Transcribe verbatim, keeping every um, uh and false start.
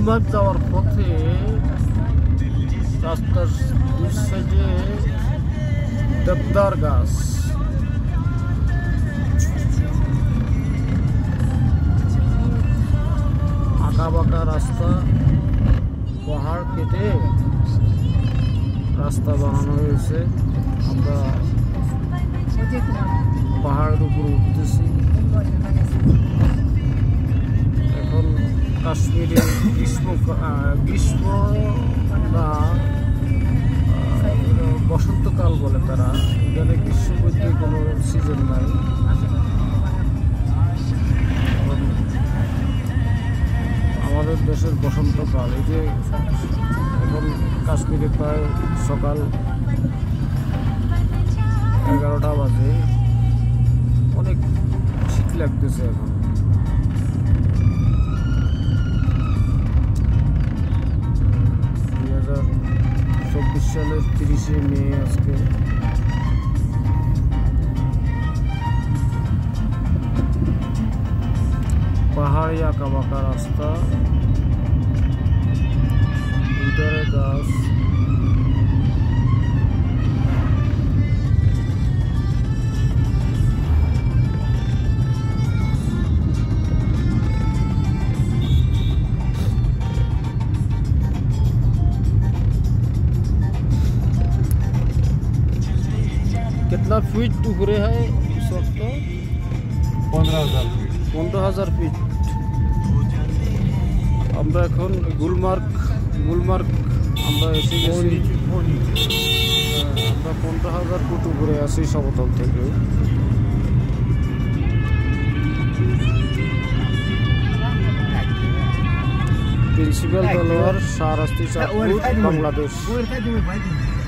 গুলমার্গ যাওয়ার পথে রাস্তার দুই সাইডে দেবদার গাছ, আঁকা বাঁকা রাস্তা, পাহাড় কেটে রাস্তা বানানো হয়েছে। আমরা পাহাড়ের উপর উঠতেছি। এখন কাশ্মীরে গ্রীষ্ম গ্রীষ্ম না বসন্তকাল বলে তারা, এখানে গ্রীষ্ম বলতে কোনো সিজন নাই। আমাদের দেশের বসন্তকাল। এই যে এখন কাশ্মীরে প্রায় সকাল এগারোটা বাজে, অনেক শীত লাগতেছে এখন। দুই হাজার চব্বিশ সালের তিরিশে মে আজকে। পাহাড়ি আঁকা বাঁকা রাস্তা, ভিতরে গাছ, कितना फीट ऊपरे है इस वक्त? पंद्रह हजार फीट पंद्रह हजार फीट। আমরা এখন গুলমার্গ গুলমার্গ আমরা এসে গেছি। আমরা পনেরো হাজার ফুট উপরে আছি সমতল থেকে। প্রিন্সিপাল তলোয়ার শাহরাস্তি চাঁদপুর, বাংলাদেশ।